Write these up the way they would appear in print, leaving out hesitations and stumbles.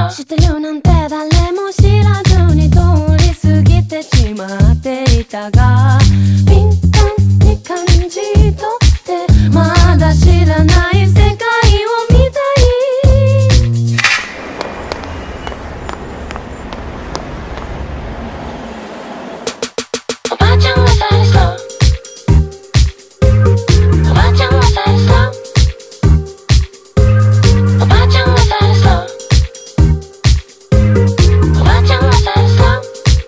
知ってるなんて誰も知らずに通り過ぎてしまっていたが、敏感に感じ取ってまだ知らない世界を見たい。おばあちゃんがさえそう、おばあちゃんがさえそう、おばあちゃんがさえそう、おばあちゃんがさえそう、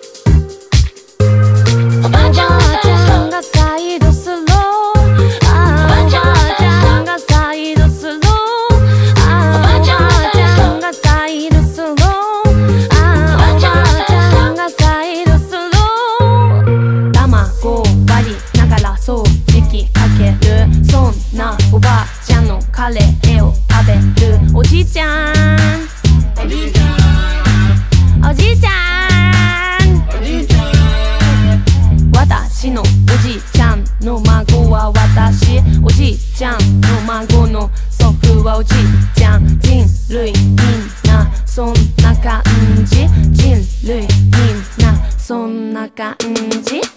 おばあちゃんがサイドスロー、おばあちゃんがサイドスロー、おばあちゃんがサイドスロー、おばあちゃんがサイドスロー。卵割りながら掃除機かける、そんなおばあちゃんのカレーを食べるおじいちゃん、おじいちゃん、おじいちゃん、おじいちゃん。私のおじいちゃんの孫は私、おじいちゃんの孫の祖父はおじいちゃん。人類みんなそんな感じ、人類みんなそんな感じ。